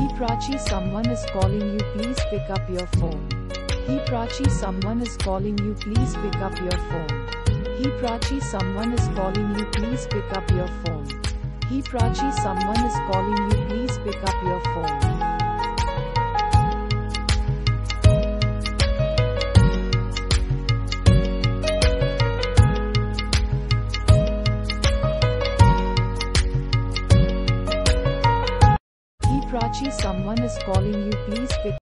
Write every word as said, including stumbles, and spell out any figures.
Prachi, someone is calling you, please pick up your phone. He Prachi, someone is calling you, please pick up your phone. He Prachi, someone is calling you, please pick up your phone. He Prachi, someone is calling you, please pick up your phone. He Prachi, someone is calling you, please pick